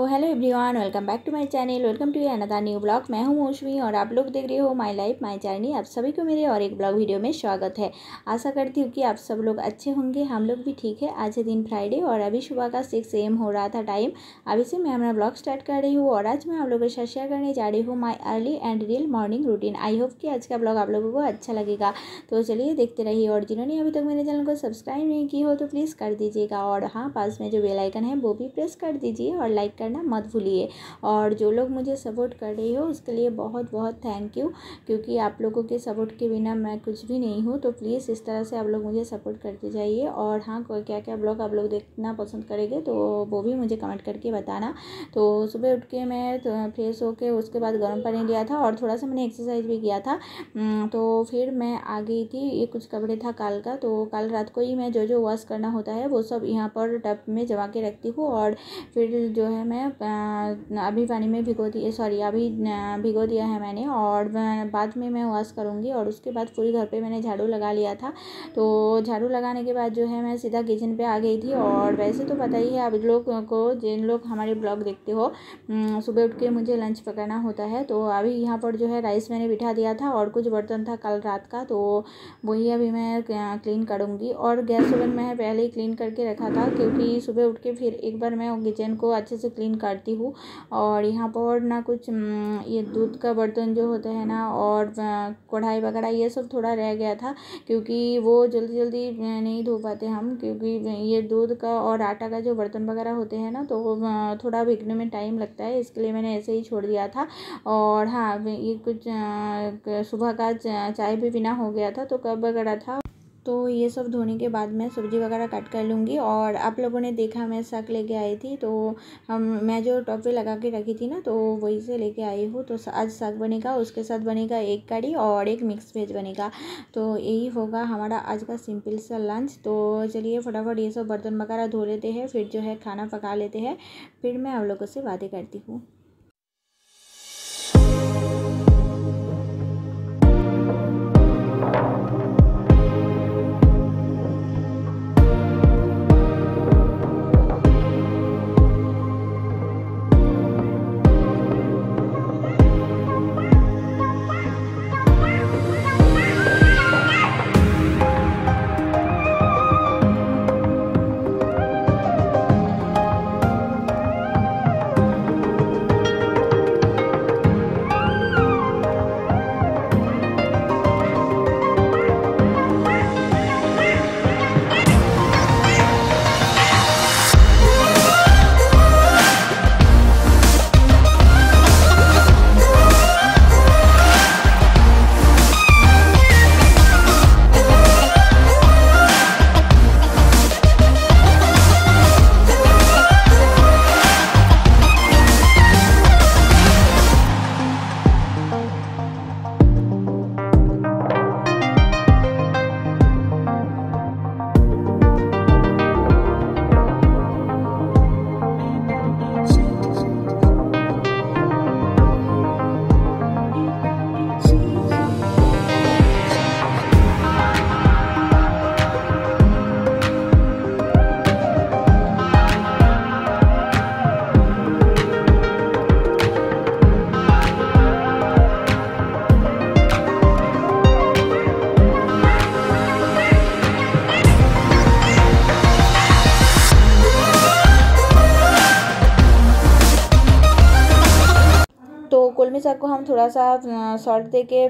Hello everyone, welcome back to my channel. Welcome to another new blog. मैं हूं मौसमी और आप लोग देख रहे हो माय लाइफ माय जर्नी। आप सभी को मेरे और एक ब्लॉग वीडियो में स्वागत है। आशा करती हूं कि आप सब लोग अच्छे होंगे। हम लोग भी ठीक है। आज है दिन फ्राइडे और अभी सुबह का 6 AM हो रहा था टाइम। अभी से मैं अपना ब्लॉग स्टार्ट कर रही हूँ और आज मैं आप लोगों के साथ शेयर करने जा रही हूँ my early and real morning routine. I hope कि आज का ब्लॉग आप लोगों को अच्छा लगेगा। तो चलिए देखते रहिए और जिन्होंने अभी तक मेरे चैनल को सब्सक्राइब नहीं की हो तो प्लीज़ कर दीजिएगा और हाँ, पास में जो बेल आइकन है वो भी प्रेस कर दीजिए और लाइक करना मत भूलिए। और जो लोग मुझे सपोर्ट कर रही हो उसके लिए बहुत बहुत थैंक यू, क्योंकि आप लोगों के सपोर्ट के बिना मैं कुछ भी नहीं हूँ। तो प्लीज़ इस तरह से आप लोग मुझे सपोर्ट करते जाइए। और हाँ, क्या क्या ब्लॉग आप लोग देखना पसंद करेंगे तो वो भी मुझे कमेंट करके बताना। तो सुबह उठ के मैं फ्रेश होके उसके बाद गर्म पानी लिया था और थोड़ा सा मैंने एक्सरसाइज भी किया था। तो फिर मैं आ गई थी। ये कुछ कपड़े था कल का, तो कल रात को ही मैं जो वॉश करना होता है वो सब यहाँ पर टब में जमा के रखती हूँ। और फिर जो है मैं अभी पानी में अभी भिगो दिया है मैंने और बाद में मैं वॉश करूँगी। और उसके बाद पूरी घर पे मैंने झाड़ू लगा लिया था। तो झाड़ू लगाने के बाद जो है मैं सीधा किचन पे आ गई थी। और वैसे तो पता ही है आप लोग को, जिन लोग हमारे ब्लॉग देखते हो, सुबह उठ के मुझे लंच पकाना होता है। तो अभी यहाँ पर जो है राइस मैंने बिठा दिया था और कुछ बर्तन था कल रात का, तो वही अभी मैं क्लीन करूँगी। और गैस ओवन मैं पहले ही क्लीन करके रखा था, क्योंकि सुबह उठ के फिर एक बार मैं किचन को अच्छे से क्लीन करती हूँ। और यहाँ पर ना कुछ ये दूध का बर्तन जो होता है ना, और कढ़ाई वगैरह ये सब थोड़ा रह गया था, क्योंकि वो जल्दी जल्दी नहीं धो पाते हम, क्योंकि ये दूध का और आटा का जो बर्तन वगैरह होते हैं ना, तो थोड़ा भीगने में टाइम लगता है, इसके लिए मैंने ऐसे ही छोड़ दिया था। और हाँ, ये कुछ सुबह का चाय भी पीना हो गया था, तो कप वगैरह था, तो ये सब धोने के बाद मैं सब्ज़ी वगैरह कट कर लूँगी। और आप लोगों ने देखा मैं साग लेके आई थी, तो मैं जो टॉप पे लगा के रखी थी ना, तो वही से लेके आई हूँ। तो आज साग बनेगा, उसके साथ बनेगा एक कड़ी और एक मिक्स वेज बनेगा। तो यही होगा हमारा आज का सिंपल सा लंच। तो चलिए फटाफट ये सब बर्तन वगैरह धो लेते हैं, फिर जो है खाना पका लेते हैं, फिर मैं आप लोगों से बातें करती हूँ। तो कलमी साग को हम थोड़ा सा सॉल्ट दे के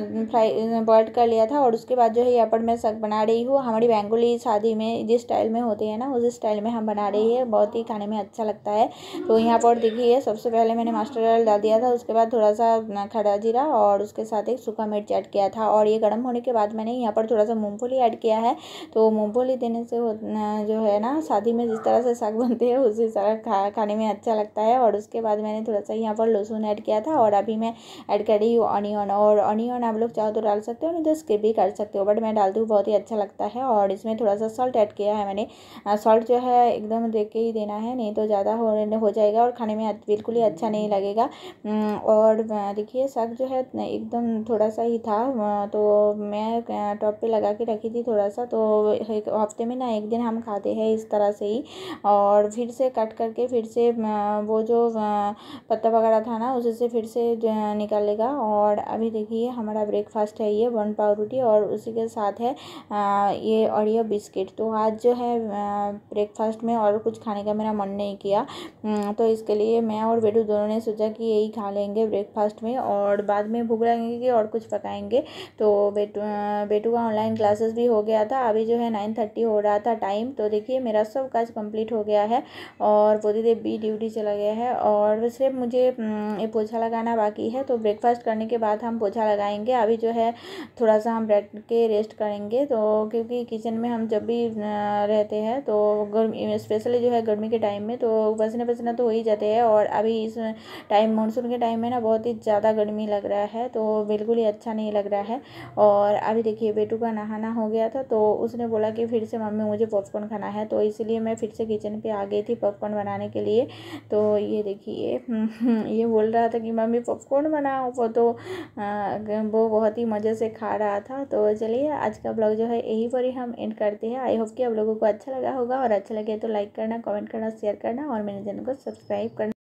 बॉयल कर लिया था। और उसके बाद जो है यहाँ पर मैं साग बना रही हूँ। हमारी बेंगोली शादी में जिस स्टाइल में होते हैं ना, उस स्टाइल में हम बना रही है। बहुत ही खाने में अच्छा लगता है। तो यहाँ पर देखिए सबसे पहले मैंने मस्टर्ड ऑयल डाल दिया था, उसके बाद थोड़ा सा खड़ा जीरा और उसके साथ एक सूखा मिर्च ऐड किया था। और ये गर्म होने के बाद मैंने यहाँ पर थोड़ा सा मूँगफली ऐड किया है। तो मूँगफली देने से जो है ना, शादी में जिस तरह से साग बनते हैं उसी तरह खाने में अच्छा लगता है। और उसके बाद मैंने थोड़ा सा यहाँ पर लहसुन ऐड किया था और अभी मैं ऐड कर रही हूँ ऑनियन, और ऑनियन आप लोग चाहो तो डाल सकते हो, नहीं तो स्किप भी कर सकते हो, बट मैं डालती हूँ, बहुत ही अच्छा लगता है। और इसमें थोड़ा सा सॉल्ट ऐड किया है मैंने। सॉल्ट जो है एकदम देख के ही देना है, नहीं तो ज़्यादा हो जाएगा और खाने में बिल्कुल ही अच्छा नहीं लगेगा। और देखिए साग जो है एकदम थोड़ा सा ही था, तो मैं टॉप पे लगा के रखी थी थोड़ा सा, तो एक हफ्ते में ना एक दिन हम खाते हैं इस तरह से ही। और फिर से कट करके फिर से वो जो पत्ता वगैरह था ना उसी से फिर से निकाल लेगा। और अभी देखिए हमारा ब्रेकफास्ट है ये 1 पाव रोटी, और उसी के साथ है ये ओरियो बिस्किट। तो आज जो है ब्रेकफास्ट में और कुछ खाने का मेरा मन नहीं किया, तो इसके लिए मैं और बेटू दोनों ने सोचा कि यही खा लेंगे ब्रेकफास्ट में, और बाद में भूख लगेंगे कि और कुछ पकाएंगे। तो बेटू का ऑनलाइन क्लासेस भी हो गया था, अभी जो है 9:30 हो रहा था टाइम। तो देखिए मेरा सब काज कंप्लीट हो गया है, और बुद्धिदेव भी ड्यूटी चला गया है, और सिर्फ मुझे ये पोछा लगाना बाकी है। तो ब्रेकफास्ट करने के बाद हम पोछा लगाएंगे। अभी जो है थोड़ा सा हम बैठ के रेस्ट करेंगे, तो क्योंकि किचन में हम जब भी रहते हैं तो गर्मी स्पेशली जो है गर्मी के टाइम में तो पसीना पसीना तो हो ही जाते हैं, और अभी इस टाइम मानसून के टाइम में ना बहुत ही ज़्यादा गर्मी लग रहा है, तो बिल्कुल ही अच्छा नहीं लग रहा है। और अभी देखिए बेटू का नहाना हो गया था, तो उसने बोला कि फिर से मम्मी मुझे पॉपकॉर्न खाना है, तो इसलिए मैं फिर से किचन पे आ गई थी पॉपकॉर्न बनाने के लिए। तो ये देखिए ये बोल रहा था कि मम्मी पॉपकॉर्न बनाओ, वो बहुत ही मज़े से खा रहा था। तो चलिए आज का ब्लॉग जो है यहीं पर ही हम एंड करते हैं। आई होप कि आप लोगों को अच्छा लगा होगा, और अच्छा लगे तो लाइक करना, कमेंट करना, शेयर करना, और मेरे चैनल को सब्सक्राइब करना।